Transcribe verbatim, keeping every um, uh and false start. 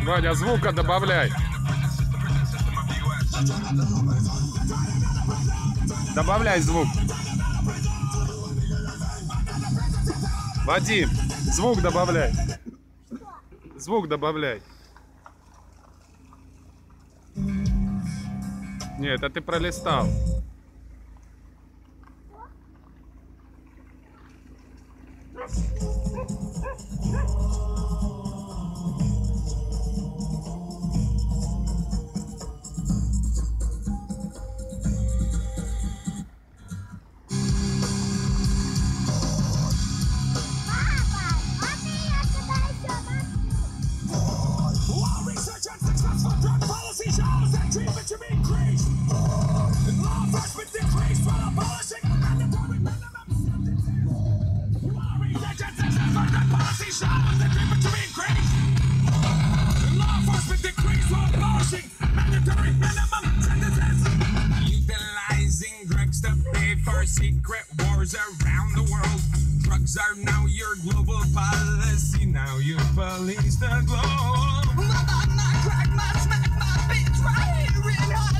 Ваня, звука добавляй. Добавляй звук. Вадим, звук добавляй. Звук добавляй. Нет, это ты пролистал. Utilizing drugs to pay for secret wars around the world. Drugs are now your global policy. Now you police the globe. My, my, my, crack, my, smack, my bitch right here in